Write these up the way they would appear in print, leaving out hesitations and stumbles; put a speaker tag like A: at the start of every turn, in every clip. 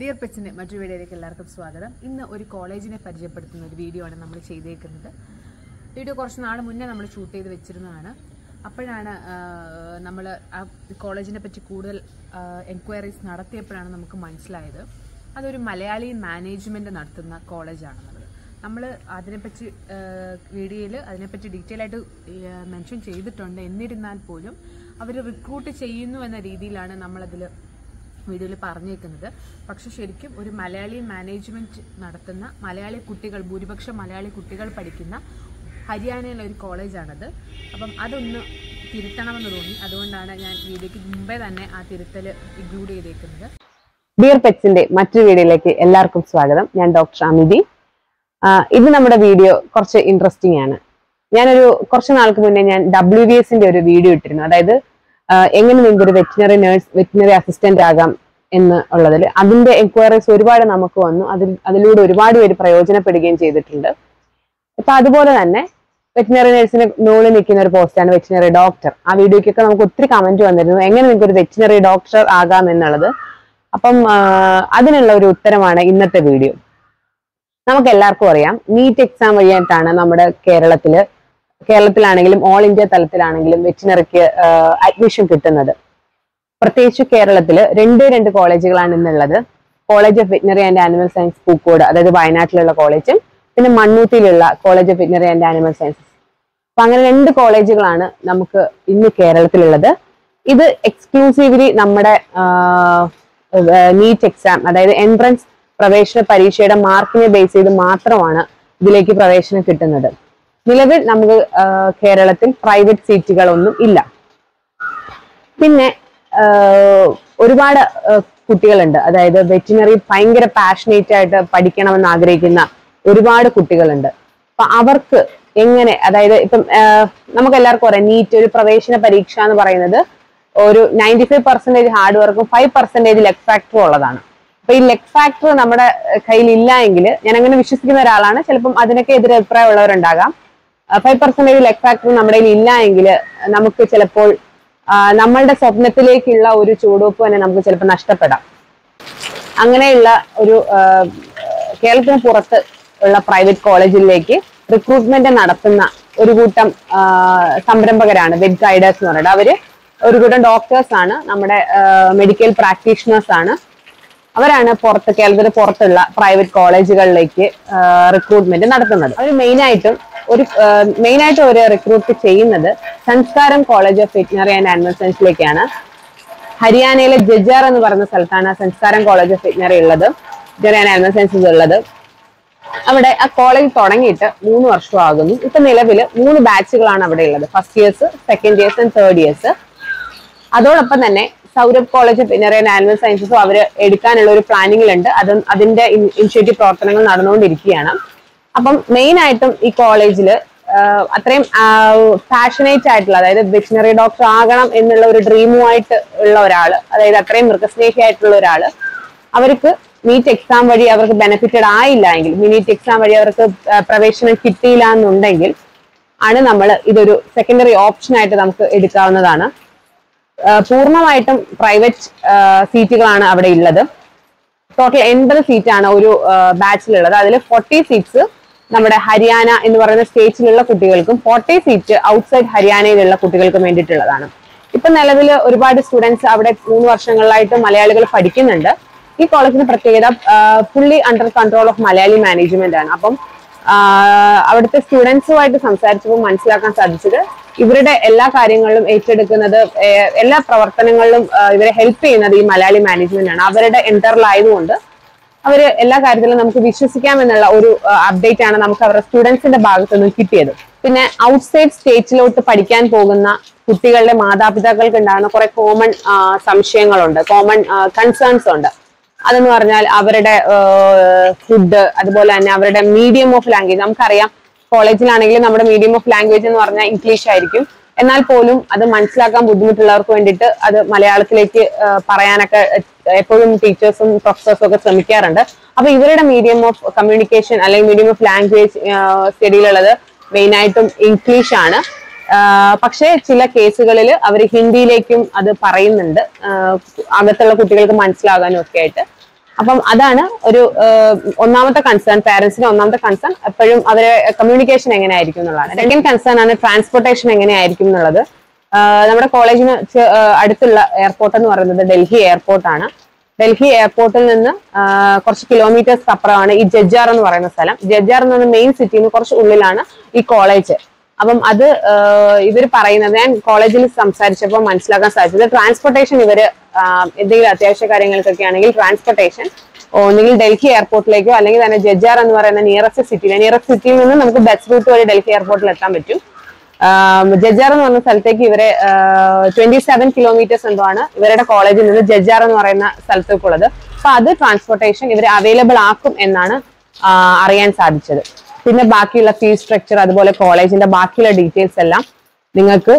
A: Dear Petsine, മറ്റൊരു വീഡിയോയിലേക്ക് എല്ലാവർക്കും സ്വാഗതം. ഇന്ന് ഒരു കോളേജിനെ പരിചയപ്പെടുത്തുന്ന ഒരു വീഡിയോ ആണ് നമ്മൾ ചെയ്തേക്കുന്നത്. വീഡിയോ കുറച്ച് നാൾ മുന്നേ നമ്മൾ ഷൂട്ട് ചെയ്ത് വെച്ചിരുന്നതാണ്. അപ്പോഴാണ് നമ്മൾ ആ കോളേജിനെ പറ്റി കൂടുതൽ എൻക്വയറീസ് നടത്തിയപ്പോഴാണ് നമുക്ക് മനസ്സിലായത് അതൊരു മലയാളി മാനേജ്മെന്റ് നടത്തുന്ന കോളേജാണെന്നുള്ളത്. നമ്മൾ അതിനെപ്പറ്റി വീഡിയോയിൽ അതിനെപ്പറ്റി ഡീറ്റെയിൽ ആയിട്ട് മെൻഷൻ ചെയ്തിട്ടുണ്ട്. എന്നിരുന്നാൽ പോലും അവർ റിക്രൂട്ട് ചെയ്യുന്നു എന്ന രീതിയിലാണ് നമ്മളതിൽ വീഡിയോയിൽ പറഞ്ഞേക്കുന്നത്. പക്ഷെ ശരിക്കും ഒരു മലയാളി മാനേജ്മെന്റ് നടത്തുന്ന മലയാളി കുട്ടികൾ, ഭൂരിപക്ഷം മലയാളി കുട്ടികൾ പഠിക്കുന്ന ഹരിയാനയിലെ ഒരു കോളേജാണത്. അപ്പം അതൊന്ന് തിരുത്തണമെന്ന് തോന്നി. അതുകൊണ്ടാണ് ഞാൻ വീഡിയോയ്ക്ക് മുമ്പേ തന്നെ ആ തിരുത്തൽ ഇൻക്ലൂഡ് ചെയ്തേക്കുന്നത്.
B: ഡിയർ പെറ്റ്സിന്റെ മറ്റൊരു വീഡിയോയിലേക്ക് എല്ലാവർക്കും സ്വാഗതം. ഞാൻ ഡോക്ടർ അമിതി. ഇത് നമ്മുടെ വീഡിയോ കുറച്ച് ഇൻട്രസ്റ്റിംഗ് ആണ്. ഞാനൊരു കുറച്ച് നാൾക്ക് മുന്നേ ഞാൻ WVSന്റെ ഒരു വീഡിയോ ഇട്ടിരുന്നു. അതായത് എങ്ങനെ നിങ്ങൾക്ക് ഒരു വെറ്റിനറി നേഴ്സ്, വെറ്റിനറി അസിസ്റ്റന്റ് ആകാം എന്ന് ഉള്ളതിൽ അതിന്റെ എൻക്വയറീസ് ഒരുപാട് നമുക്ക് വന്നു. അതിലൂടെ ഒരുപാട് പേര് പ്രയോജനപ്പെടുകയും ചെയ്തിട്ടുണ്ട്. ഇപ്പൊ അതുപോലെ തന്നെ വെറ്റിനറി നേഴ്സിന് മുകളിൽ നിൽക്കുന്ന ഒരു പോസ്റ്റാണ് വെറ്റിനറി ഡോക്ടർ. ആ വീഡിയോക്കൊക്കെ നമുക്ക് ഒത്തിരി കമന്റ് വന്നിരുന്നു, എങ്ങനെ നിങ്ങൾക്ക് ഒരു വെറ്റിനറി ഡോക്ടർ ആകാം എന്നുള്ളത്. അപ്പം അതിനുള്ള ഒരു ഉത്തരമാണ് ഇന്നത്തെ വീഡിയോ. നമുക്ക് എല്ലാവർക്കും അറിയാം, നീറ്റ് എക്സാം വഴിയായിട്ടാണ് നമ്മുടെ കേരളത്തിലാണെങ്കിലും ഓൾ ഇന്ത്യ തലത്തിലാണെങ്കിലും വെറ്റിനറിക്ക് അഡ്മിഷൻ കിട്ടുന്നത്. പ്രത്യേകിച്ച് കേരളത്തില് രണ്ട് കോളേജുകളാണ് ഇന്നുള്ളത്. College of veterinary and animal science Pookode, അതായത് വയനാട്ടിലുള്ള കോളേജും പിന്നെ മണ്ണൂത്തിയിലുള്ള college of veterinary and animal sciences. അപ്പൊ അങ്ങനെ 2 കോളേജുകളാണ് നമുക്ക് ഇന്ന് കേരളത്തിലുള്ളത്. ഇത് എക്സ്ക്ലൂസീവ്ലി നമ്മുടെ നീറ്റ് എക്സാം, അതായത് എൻട്രൻസ് പ്രവേശന പരീക്ഷയുടെ മാർക്കിനെ ബേസ് ചെയ്ത് മാത്രമാണ് ഇതിലേക്ക് പ്രവേശനം കിട്ടുന്നത്. നിലവിൽ നമുക്ക് കേരളത്തിൽ പ്രൈവറ്റ് സീറ്റുകളൊന്നും ഇല്ല. പിന്നെ ഒരുപാട് കുട്ടികളുണ്ട്, അതായത് വെറ്റിനറി ഭയങ്കര പാഷനേറ്റ് ആയിട്ട് പഠിക്കണമെന്ന് ആഗ്രഹിക്കുന്ന ഒരുപാട് കുട്ടികളുണ്ട്. അപ്പൊ അവർക്ക് എങ്ങനെ, അതായത് ഇപ്പം നമുക്ക് എല്ലാവർക്കും അറിയാം, നീറ്റ് ഒരു പ്രവേശന പരീക്ഷ എന്ന് പറയുന്നത് ഒരു 95% ഹാർഡ് വർക്കും 5% ലെഗ് ഫാക്ടറും ഉള്ളതാണ്. അപ്പൊ ഈ ലെഗ് ഫാക്ടർ നമ്മുടെ കയ്യിൽ ഇല്ല എങ്കിൽ, ഞാൻ അങ്ങനെ വിശ്വസിക്കുന്ന ഒരാളാണ്, ചിലപ്പം അതിനൊക്കെ എതിരെ അഭിപ്രായമുള്ളവരുണ്ടാകാം. 5% ലെഗ് ഫാക്ടർ നമ്മുടെ കയ്യിൽ ഇല്ല എങ്കിൽ നമുക്ക് ചിലപ്പോൾ നമ്മളുടെ സ്വപ്നത്തിലേക്കുള്ള ഒരു ചുവടുവെപ്പ് തന്നെ നമുക്ക് ചിലപ്പോൾ നഷ്ടപ്പെടാം. അങ്ങനെയുള്ള ഒരു കേരളത്തിന് പുറത്ത് ഉള്ള പ്രൈവറ്റ് കോളേജിലേക്ക് റിക്രൂട്ട്മെന്റ് നടത്തുന്ന ഒരു കൂട്ടം സംരംഭകരാണ് വെറ്റ് ഗൈഡേഴ്സ് എന്ന് പറയുന്നത്. അവര് ഒരു കൂട്ടം ഡോക്ടേഴ്സ് ആണ്, നമ്മുടെ മെഡിക്കൽ പ്രാക്ടീഷണേഴ്സ് ആണ്. അവരാണ് കേരളത്തിന് പുറത്തുള്ള പ്രൈവറ്റ് കോളേജുകളിലേക്ക് റിക്രൂട്ട്മെന്റ് നടത്തുന്നത്. അവർ മെയിനായിട്ട് ഒരു റിക്രൂട്ട് ചെയ്യുന്നത് Sanskaram college of veterinary and animal സയൻസിലേക്കാണ്. ഹരിയാനയിലെ ജജാർ എന്ന് പറയുന്ന സ്ഥലത്താണ് സംസ്കാരം കോളേജ് ഓഫ് വെറ്റിനറി ഉള്ളത്, വെറ്റിനറി ആൻഡ് ആനിമൽ സയൻസസ് ഉള്ളത്. അവിടെ ആ കോളേജ് തുടങ്ങിയിട്ട് 3 വർഷമാകുന്നു. ഇപ്പൊ നിലവിൽ 3 ബാച്ചുകളാണ് അവിടെ ഉള്ളത്, first years, second years and third years. അതോടൊപ്പം തന്നെ Saurabh college of veterinary and animal സയൻസസും അവർ എടുക്കാനുള്ള ഒരു പ്ലാനിങ്ങിലുണ്ട്. അതിന്റെ ഇനിഷ്യേറ്റീവ് പ്രവർത്തനങ്ങൾ നടന്നുകൊണ്ടിരിക്കുകയാണ്. അപ്പം മെയിൻ ആയിട്ടും ഈ കോളേജില് അത്രയും പാഷനേറ്റ് ആയിട്ടുള്ള, അതായത് വെറ്റിനറി ഡോക്ടർ ആകണം എന്നുള്ള ഒരു ഡ്രീമുമായിട്ട് ഉള്ള ഒരാള്, അതായത് അത്രയും മൃഗസ്നേഹിയായിട്ടുള്ള ഒരാള്, അവർക്ക് നീറ്റ് എക്സാം വഴി അവർക്ക് ബെനിഫിറ്റഡ് ആയില്ല എങ്കിൽ, നീറ്റ് എക്സാം വഴി അവർക്ക് പ്രവേശനം കിട്ടിയില്ല എന്നുണ്ടെങ്കിൽ ആണ് നമ്മൾ ഇതൊരു സെക്കൻഡറി ഓപ്ഷൻ ആയിട്ട് നമുക്ക് എടുക്കാവുന്നതാണ്. പൂർണ്ണമായിട്ടും പ്രൈവറ്റ് സീറ്റുകളാണ് അവിടെ ഉള്ളത്. ടോട്ടൽ 80 സീറ്റാണ് ഒരു ബാച്ചിലുള്ളത്. അതിൽ 40 സീറ്റ്സ് നമ്മുടെ ഹരിയാന എന്ന് പറയുന്ന സ്റ്റേറ്റിലുള്ള കുട്ടികൾക്കും 40 സീറ്റ് ഔട്ട്സൈഡ് ഹരിയാനയിലുള്ള കുട്ടികൾക്കും വേണ്ടിയിട്ടുള്ളതാണ്. ഇപ്പൊ നിലവിൽ ഒരുപാട് സ്റ്റുഡൻസ് അവിടെ 3 വർഷങ്ങളിലായിട്ട് മലയാളികൾ പഠിക്കുന്നുണ്ട്. ഈ കോളേജിന്റെ പ്രത്യേകത fully under control of Malayali management ആണ്. അപ്പം അവിടുത്തെ സ്റ്റുഡൻസുമായിട്ട് സംസാരിച്ചപ്പോൾ മനസ്സിലാക്കാൻ സാധിച്ചത്, ഇവരുടെ എല്ലാ കാര്യങ്ങളിലും ഏറ്റെടുക്കുന്നത്, എല്ലാ പ്രവർത്തനങ്ങളിലും ഇവരെ ഹെൽപ്പ് ചെയ്യുന്നത് ഈ മലയാളി മാനേജ്മെന്റ് ആണ്. അവരുടെ എൻറ്ററിലായതുകൊണ്ട് അവര് എല്ലാ കാര്യത്തിലും നമുക്ക് വിശ്വസിക്കാം എന്നുള്ള ഒരു അപ്ഡേറ്റ് ആണ് നമുക്ക് അവരുടെ സ്റ്റുഡൻസിന്റെ ഭാഗത്തു നിന്ന് കിട്ടിയത്. പിന്നെ ഔട്ട്സൈഡ് സ്റ്റേറ്റിലോട്ട് പഠിക്കാൻ പോകുന്ന കുട്ടികളുടെ മാതാപിതാക്കൾക്ക് ഉണ്ടാകുന്ന കുറെ കോമൺ സംശയങ്ങളുണ്ട്, കോമൺ കൺസേൺസ് ഉണ്ട്. അതെന്ന് പറഞ്ഞാൽ അവരുടെ ഫുഡ്, അതുപോലെ തന്നെ അവരുടെ മീഡിയം ഓഫ് ലാംഗ്വേജ്. നമുക്കറിയാം, കോളേജിലാണെങ്കിലും നമ്മുടെ മീഡിയം ഓഫ് ലാംഗ്വേജ് എന്ന് പറഞ്ഞാൽ ഇംഗ്ലീഷ് ആയിരിക്കും. എന്നാൽ പോലും അത് മനസ്സിലാക്കാൻ ബുദ്ധിമുട്ടുള്ളവർക്ക് വേണ്ടിയിട്ട് അത് മലയാളത്തിലേക്ക് പറയാനൊക്കെ എപ്പോഴും ടീച്ചേഴ്സും പ്രൊഫസേഴ്സും ഒക്കെ ശ്രമിക്കാറുണ്ട്. അപ്പൊ ഇവരുടെ മീഡിയം ഓഫ് കമ്മ്യൂണിക്കേഷൻ അല്ലെങ്കിൽ മീഡിയം ഓഫ് ലാംഗ്വേജ് സ്റ്റഡിയിലുള്ളത് മെയിനായിട്ടും ഇംഗ്ലീഷ് ആണ്. പക്ഷേ ചില കേസുകളിൽ അവർ ഹിന്ദിയിലേക്കും അത് പറയുന്നുണ്ട്, അകത്തുള്ള കുട്ടികൾക്ക് മനസ്സിലാകാനും ഒക്കെ ആയിട്ട്. അപ്പം അതാണ് ഒരു ഒന്നാമത്തെ കൺസേൺ, പാരന്റ്സിന്റെ ഒന്നാമത്തെ കൺസേൺ എപ്പോഴും അവരെ കമ്മ്യൂണിക്കേഷൻ എങ്ങനെയായിരിക്കും എന്നുള്ളതാണ്. സെക്കൻഡ് കൺസേൺ ആണ് ട്രാൻസ്പോർട്ടേഷൻ എങ്ങനെയായിരിക്കും എന്നുള്ളത്. നമ്മുടെ കോളേജിന് അടുത്തുള്ള എയർപോർട്ട് എന്ന് പറയുന്നത് ഡൽഹി എയർപോർട്ടാണ്. ഡൽഹി എയർപോർട്ടിൽ നിന്ന് കുറച്ച് കിലോമീറ്റേഴ്സ് അപ്പുറമാണ് ഈ ജഡ്ജാർ എന്ന് പറയുന്ന സ്ഥലം. ജഡ്ജാർ എന്ന് പറയുന്ന മെയിൻ സിറ്റിയിൽ നിന്ന് കുറച്ച് ഉള്ളിലാണ് ഈ കോളേജ്. അപ്പം അത് ഇവർ പറയുന്നത്, ഞാൻ കോളേജിൽ സംസാരിച്ചപ്പോൾ മനസ്സിലാക്കാൻ സാധിച്ചത്, ട്രാൻസ്പോർട്ടേഷൻ ഇവര് എന്തെങ്കിലും അത്യാവശ്യ കാര്യങ്ങൾക്കൊക്കെ ആണെങ്കിൽ ട്രാൻസ്പോർട്ടേഷൻ ഒന്നുകിൽ ഡൽഹി എയർപോർട്ടിലേക്കോ അല്ലെങ്കിൽ തന്നെ ജഡ്ജാർ എന്ന് പറയുന്ന നിയറസ്റ്റ് സിറ്റിയിൽ നിന്ന് നമുക്ക് ബസ് റൂട്ട് വഴി ഡൽഹി എയർപോർട്ടിൽ എത്താൻ പറ്റും. ജഡ്ജാർ എന്ന് പറഞ്ഞ സ്ഥലത്തേക്ക് ഇവരെ 27 കിലോമീറ്റേഴ്സ് എന്തോ ആണ് ഇവരുടെ കോളേജിൽ നിന്ന് ജഡ്ജാർ എന്ന് പറയുന്ന സ്ഥലത്തേക്കുള്ളത്. അപ്പൊ അത് ട്രാൻസ്പോർട്ടേഷൻ ഇവർ അവൈലബിൾ ആക്കും എന്നാണ് അറിയാൻ സാധിച്ചത്. പിന്നെ ബാക്കിയുള്ള ഫീസ് സ്ട്രക്ചർ അതുപോലെ കോളേജിന്റെ ബാക്കിയുള്ള ഡീറ്റെയിൽസ് എല്ലാം നിങ്ങൾക്ക്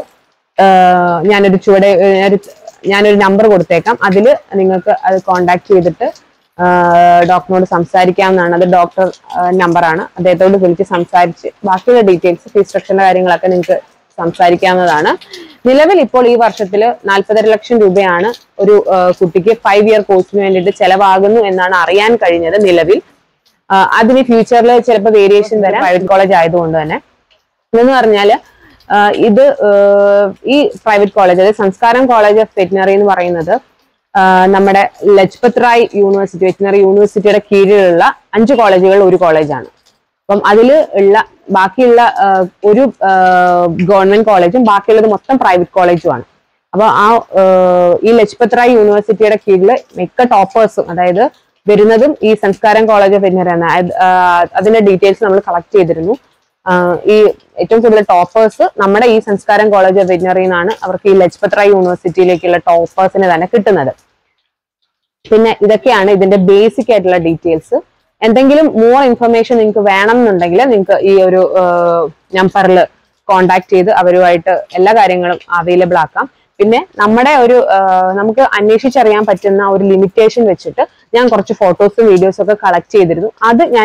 B: ഞാനൊരു നമ്പർ കൊടുത്തേക്കാം. അതിൽ നിങ്ങൾക്ക് അത് കോണ്ടാക്ട് ചെയ്തിട്ട് ഡോക്ടറിനോട് സംസാരിക്കാവുന്നതാണ്. അത് ഡോക്ടർ നമ്പറാണ്. അദ്ദേഹത്തോട് വിളിച്ച് സംസാരിച്ച് ബാക്കിയുള്ള ഡീറ്റെയിൽസ് ഫീസ് സ്ട്രക്ചറിന്റെ കാര്യങ്ങളൊക്കെ നിങ്ങൾക്ക് സംസാരിക്കാവുന്നതാണ്. നിലവിൽ ഇപ്പോൾ ഈ വർഷത്തിൽ 40.5 ലക്ഷം രൂപയാണ് ഒരു കുട്ടിക്ക് 5 ഇയർ കോഴ്സിന് വേണ്ടിയിട്ട് ചെലവാകുന്നു എന്നാണ് അറിയാൻ കഴിഞ്ഞത് നിലവിൽ. അതിന് ഫ്യൂച്ചറിൽ ചിലപ്പോൾ വേരിയേഷൻ വരാം, പ്രൈവറ്റ് കോളേജ് ആയതുകൊണ്ട് തന്നെ. ഇതെന്ന് പറഞ്ഞാല് ഇത് ഈ പ്രൈവറ്റ് കോളേജ്, അതായത് സംസ്കാരം കോളേജ് ഓഫ് വെറ്റിനറി എന്ന് പറയുന്നത് നമ്മുടെ ലജ്പത് റായ് യൂണിവേഴ്സിറ്റി, വെറ്റിനറി യൂണിവേഴ്സിറ്റിയുടെ കീഴിലുള്ള 5 കോളേജുകൾ ഒരു കോളേജാണ്. അപ്പം അതിൽ ഉള്ള ബാക്കിയുള്ള ഒരു ഗവൺമെന്റ് കോളേജും ബാക്കിയുള്ളത് മൊത്തം പ്രൈവറ്റ് കോളേജുമാണ്. അപ്പൊ ഈ ലജ്പത് റായ് യൂണിവേഴ്സിറ്റിയുടെ കീഴിൽ മിക്ക ടോപ്പേഴ്സും, അതായത് വരുന്നതും ഈ സംസ്കാരം കോളേജ് ഓഫ് വെറ്റിനറി ആണ്. അതിന്റെ ഡീറ്റെയിൽസ് നമ്മൾ കളക്ട് ചെയ്തിരുന്നു. ഈ ഏറ്റവും കൂടുതൽ ടോപ്പേഴ്സ് നമ്മുടെ ഈ സംസ്കാരം കോളേജ് ഓഫ് വെറ്റിനറി എന്നാണ് അവർക്ക് ഈ ലജ്പത് റായ് യൂണിവേഴ്സിറ്റിയിലേക്കുള്ള ടോപ്പേഴ്സിന് തന്നെ കിട്ടുന്നത്. പിന്നെ ഇതൊക്കെയാണ് ഇതിന്റെ ബേസിക് ആയിട്ടുള്ള ഡീറ്റെയിൽസ്. എന്തെങ്കിലും മോർ ഇൻഫർമേഷൻ നിങ്ങൾക്ക് വേണം എന്നുണ്ടെങ്കിൽ നിങ്ങൾക്ക് ഈ ഒരു നമ്പറിൽ കോണ്ടാക്ട് ചെയ്ത് അവരുമായിട്ട് എല്ലാ കാര്യങ്ങളും അവൈലബിൾ ആക്കാം. പിന്നെ നമ്മുടെ ഒരു നമുക്ക് അന്വേഷിച്ചറിയാൻ പറ്റുന്ന ഒരു ലിമിറ്റേഷൻ വെച്ചിട്ട് ഞാൻ കുറച്ച് ഫോട്ടോസും വീഡിയോസും ഒക്കെ കളക്ട് ചെയ്തിരുന്നു. അത് ഞാൻ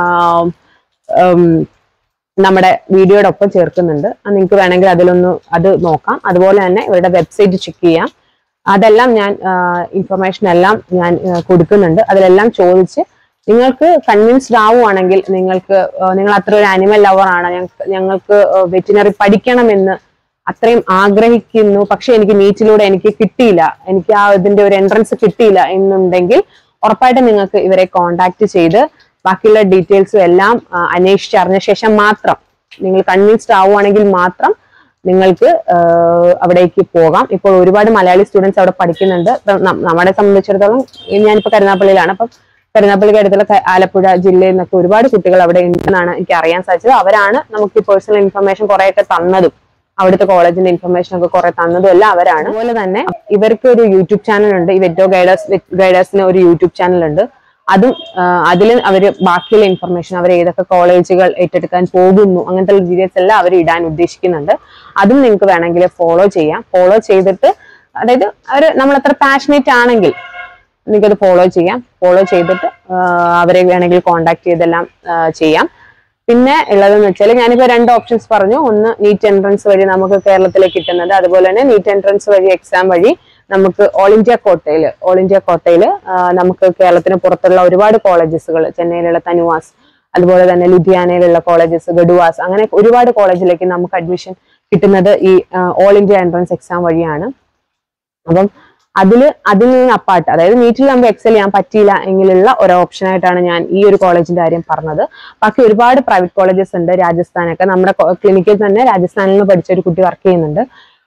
B: നമ്മുടെ വീഡിയോയുടെ ഒപ്പം ചേർക്കുന്നുണ്ട്. നിങ്ങൾക്ക് വേണമെങ്കിൽ അത് നോക്കാം. അതുപോലെ തന്നെ ഇവരുടെ വെബ്സൈറ്റ് ചെക്ക് ചെയ്യാം. അതെല്ലാം ഞാൻ ഇൻഫർമേഷൻ എല്ലാം ഞാൻ കൊടുക്കുന്നുണ്ട്. അതിലെല്ലാം ചോദിച്ച് നിങ്ങൾക്ക് കൺവിൻസ്ഡ് ആവുകയാണെങ്കിൽ, നിങ്ങൾ അത്ര ഒരു ആനിമൽ ലവർ ആണ്, ഞങ്ങൾക്ക് വെറ്റിനറി പഠിക്കണമെന്ന് അത്രയും ആഗ്രഹിക്കുന്നു, പക്ഷെ എനിക്ക് നീറ്റിലൂടെ എനിക്ക് കിട്ടിയില്ല, എനിക്ക് ഇതിന്റെ ഒരു എൻട്രൻസ് കിട്ടിയില്ല എന്നുണ്ടെങ്കിൽ ഉറപ്പായിട്ടും നിങ്ങൾക്ക് ഇവരെ കോണ്ടാക്ട് ചെയ്ത് ബാക്കിയുള്ള ഡീറ്റെയിൽസും എല്ലാം അന്വേഷിച്ചറിഞ്ഞ ശേഷം മാത്രം, നിങ്ങൾ കൺവിൻസ്ഡ് ആവുകയാണെങ്കിൽ മാത്രം നിങ്ങൾക്ക് അവിടേക്ക് പോകാം. ഇപ്പോൾ ഒരുപാട് മലയാളി സ്റ്റുഡൻസ് അവിടെ പഠിക്കുന്നുണ്ട്. നമ്മളെ സംബന്ധിച്ചിടത്തോളം ഞാനിപ്പോൾ കരുനാഗപ്പള്ളിയിലാണ്. അപ്പം കരുനാഗപ്പള്ളിക്ക് അടുത്തുള്ള ആലപ്പുഴ ജില്ലയിൽ നിന്നൊക്കെ ഒരുപാട് കുട്ടികൾ അവിടെ ഉണ്ടെന്നാണ് എനിക്ക് അറിയാൻ സാധിച്ചത്. അവരാണ് നമുക്ക് ഈ പേഴ്സണൽ ഇൻഫർമേഷൻ കുറെയൊക്കെ തന്നതും, അവിടുത്തെ കോളേജിന്റെ ഇൻഫർമേഷൻ ഒക്കെ കുറെ തന്നതും എല്ലാം അവരാണ്. അതുപോലെ തന്നെ ഇവർക്ക് ഒരു യൂട്യൂബ് ചാനൽ ഉണ്ട്. ഈ വെറ്റോ ഗൈഡേഴ്സിന് ഒരു യൂട്യൂബ് ചാനൽ ഉണ്ട്. അതിൽ അവര് ബാക്കിയുള്ള ഇൻഫർമേഷൻ, അവർ ഏതൊക്കെ കോളേജുകൾ ഏറ്റെടുക്കാൻ പോകുന്നു, അങ്ങനത്തെ ഡീറ്റെയിൽസ് എല്ലാം അവർ ഇടാൻ ഉദ്ദേശിക്കുന്നുണ്ട്. അതും നിങ്ങൾക്ക് വേണമെങ്കിൽ ഫോളോ ചെയ്യാം. ഫോളോ ചെയ്തിട്ട്, അതായത് നമ്മൾ അത്ര പാഷനേറ്റ് ആണെങ്കിൽ നിങ്ങൾക്കത് ഫോളോ ചെയ്യാം. ഫോളോ ചെയ്തിട്ട് അവരെ വേണമെങ്കിൽ കോണ്ടാക്ട് ചെയ്തെല്ലാം ചെയ്യാം. പിന്നെ ഉള്ളതെന്ന് വെച്ചാൽ ഞാനിപ്പോ 2 ഓപ്ഷൻസ് പറഞ്ഞു. ഒന്ന് നീറ്റ് എൻട്രൻസ് വഴി നമുക്ക് കേരളത്തിലേക്ക് കിട്ടുന്നത്, അതുപോലെ തന്നെ നീറ്റ് എൻട്രൻസ് വഴി എക്സാം വഴി നമുക്ക് ഓൾ ഇന്ത്യ കോട്ടയിൽ നമുക്ക് കേരളത്തിന് പുറത്തുള്ള ഒരുപാട് കോളേജസുകൾ, ചെന്നൈയിലുള്ള തനുവാസ്, അതുപോലെ തന്നെ ലുധിയാനയിലുള്ള കോളേജസ്, ഗഡുവാസ്, അങ്ങനെ ഒരുപാട് കോളേജിലേക്ക് നമുക്ക് അഡ്മിഷൻ കിട്ടുന്നത് ഈ ഓൾ ഇന്ത്യ എൻട്രൻസ് എക്സാം വഴിയാണ്. അപ്പം അതിൽ നിന്ന് അപ്പാർട്ട്, അതായത് നീറ്റിൽ നമുക്ക് എക്സൽ ചെയ്യാൻ പറ്റിയില്ല എങ്കിലുള്ള ഒരു ഓപ്ഷൻ ആയിട്ടാണ് ഞാൻ ഈ ഒരു കോളേജിന്റെ കാര്യം പറഞ്ഞത്. ബാക്കി ഒരുപാട് പ്രൈവറ്റ് കോളേജസ് ഉണ്ട്. രാജസ്ഥാനൊക്കെ നമ്മുടെ ക്ലിനിക്കിൽ തന്നെ രാജസ്ഥാനിൽ നിന്ന് പഠിച്ച ഒരു കുട്ടി വർക്ക് ചെയ്യുന്നുണ്ട്.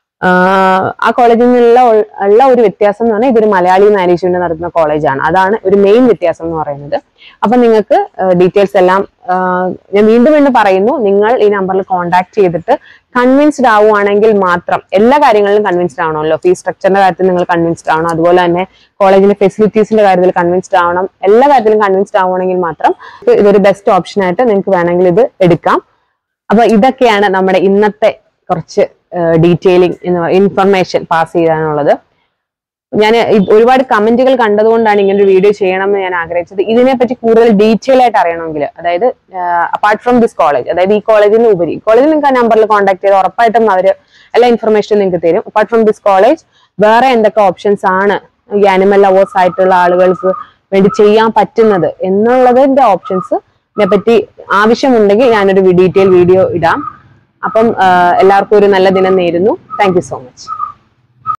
B: ആ കോളേജിൽ നിന്നുള്ള ഒരു വ്യത്യാസം എന്ന് പറഞ്ഞാൽ ഇതൊരു മലയാളി മാനേജ്മെന്റ് നടത്തുന്ന കോളേജാണ്. അതാണ് ഒരു മെയിൻ വ്യത്യാസം എന്ന് പറയുന്നത്. അപ്പൊ നിങ്ങൾക്ക് ഡീറ്റെയിൽസ് എല്ലാം ഞാൻ വീണ്ടും പറയുന്നു. നിങ്ങൾ ഈ നമ്പറിൽ കോൺടാക്ട് ചെയ്തിട്ട് കൺവിൻസ്ഡ് ആവുകയാണെങ്കിൽ മാത്രം, എല്ലാ കാര്യങ്ങളിലും കൺവിൻസ്ഡ് ആവണമല്ലോ. ഫീസ് സ്ട്രക്ചറിന്റെ കാര്യത്തിൽ നിങ്ങൾ കൺവിൻസ്ഡ് ആവണം, അതുപോലെ തന്നെ കോളേജിന്റെ ഫെസിലിറ്റീസിന്റെ കാര്യത്തിൽ കൺവിൻസ്ഡ് ആവണം. എല്ലാ കാര്യത്തിലും കൺവിൻസ്ഡ് ആവുകയാണെങ്കിൽ മാത്രം ഇതൊരു ബെസ്റ്റ് ഓപ്ഷൻ ആയിട്ട് നിങ്ങൾക്ക് വേണമെങ്കിൽ ഇത് എടുക്കാം. അപ്പൊ ഇതൊക്കെയാണ് നമ്മുടെ ഇന്നത്തെ കുറച്ച് ഡീറ്റെയിലിംഗ് ഇൻഫർമേഷൻ പാസ് ചെയ്യാനുള്ളത്. ഞാൻ ഒരുപാട് കമന്റുകൾ കണ്ടതുകൊണ്ടാണ് ഇങ്ങനെ ഒരു വീഡിയോ ചെയ്യണം എന്ന് ഞാൻ ആഗ്രഹിച്ചത്. ഇതിനെപ്പറ്റി കൂടുതൽ ഡീറ്റെയിൽ ആയിട്ട് അറിയണമെങ്കിൽ, അതായത് അപ്പാർട്ട് ഫ്രം ദിസ് കോളേജ്, അതായത് ഈ കോളേജിന് ഉപരി, കോളേജിൽ നിങ്ങൾക്ക് ആ നമ്പറിൽ കോൺടാക്ട് ചെയ്ത് ഉറപ്പായിട്ടും അവര് എല്ലാ ഇൻഫർമേഷനും നിങ്ങൾക്ക് തരും. അപ്പാർട്ട് ഫ്രം ദിസ് കോളേജ് വേറെ എന്തൊക്കെ ഓപ്ഷൻസ് ആണ് ഈ ആനിമൽ ലവേഴ്സ് ആയിട്ടുള്ള ആളുകൾക്ക് വേണ്ടി ചെയ്യാൻ പറ്റുന്നത് എന്നുള്ളതിന്റെ ഓപ്ഷൻസിനെ പറ്റി ആവശ്യമുണ്ടെങ്കിൽ ഞാനൊരു ഡീറ്റെയിൽ വീഡിയോ ഇടാം. അപ്പം എല്ലാവർക്കും ഒരു നല്ല ദിനം നേരുന്നു. Thank you so much.